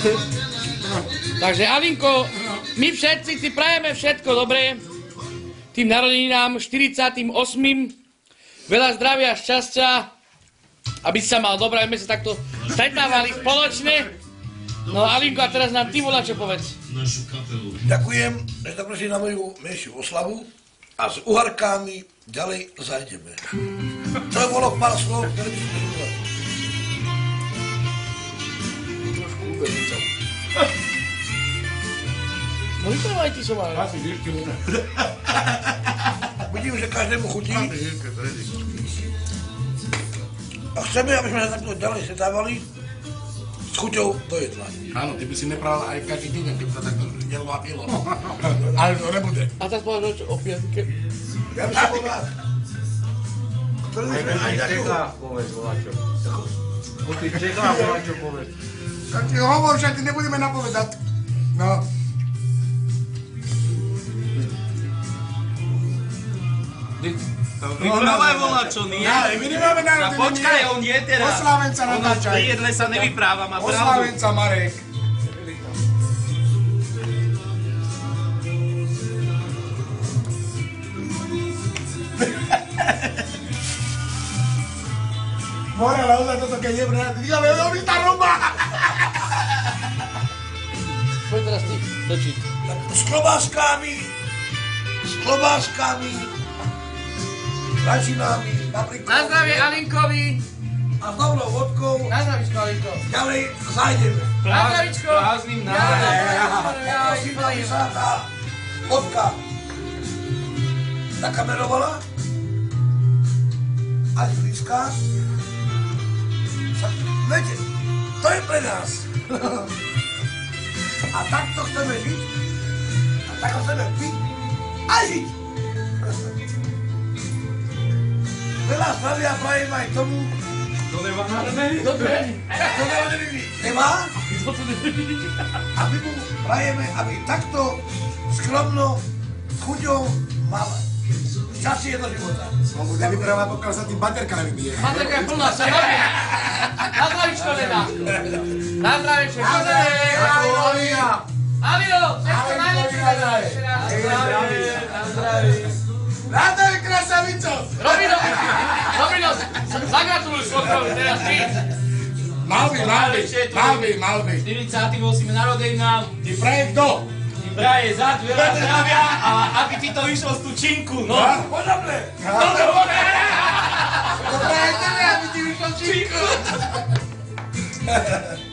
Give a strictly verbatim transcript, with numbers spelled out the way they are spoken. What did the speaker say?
Takže Alinko, my všetci ti prajeme všetko dobré. Tým narodeninám štyridsiatym ôsmym Veľa zdravia, šťastia, aby si sa mal dobré, aby sme sa takto stretávali spoločne. No Alinko, a teraz nám ty volá, čo povedz. Ďakujem, že to prosím na moju menšiu oslavu a s uharkami ďalej zajdeme. To je bolo pár slov, ktoré by som povedal. Trošku ubernicam. No vyprávaj ty som ale. Asi víš, čo bude. Vidím, že každému chutí. A chceme, aby sme sa takto ďalej setávali s chuťou do jedla. Áno, ty by si nepral aj každý deň, ty by sa takto jedlo a pilo. Ale to nebude. A teraz povedal, čo o piatke. Ja by som bol rád. Ktorý by sme aj takú... Povedz, voláčo. O ty Čechá, voláčo, povedz. Tak ti hovor, však ty nebudeme napovedať. No. Vyprávaj voláčo, nie? Ale my nemáme narodeniny. A počkaj, on je teraz. Oslávenca On natáčaj. pri jedle sa nevypráva, má pravdu. Oslávenca Marek. More, la usa toto keď je brát. Dígame, ¿dónde está Roma? Poď teraz ty, točiť. S klobáskami, s klobáskami, ražinami, paprikou. Na zdravie Alinkovi. A s dobrou vodkou Na zdravíčko, Alinko. ďalej zajdeme. Na zdravíčko. Prázdnym návrhom. Prosím, aby sa tá vodka nakamerovala, aj blízka. Však, viete, to je pre nás. A takto chceme žiť, a takto chceme piť a žiť. Veľa zdravia prajem aj tomu, To nemá narodeniny? Dobre. kto narodeniny nemá, a my mu prajeme, aby takto skromno, s chuťou mal šťastie do života. On bude vyprávať, pokiaľ sa tým baterka nevybije. Materka je plná, sa robí. Na zdravíčko teda. Na zdravíčko. Na zdravíčko. Alio, všetko najlepšie teda. Na zdravie, na zdravie. Rádaj, krasavico! Robino, Robino, zagratuluj svokrovi teraz ty. Mal by, mal by, mal by, mal by. štyridsiatym ôsmym narodeninám. Ty praje kto? Ti praje za veľa zdravia a aby ti to išlo z tú činku, no. Podobné. To praje tebe, aby ti vyšlo činku.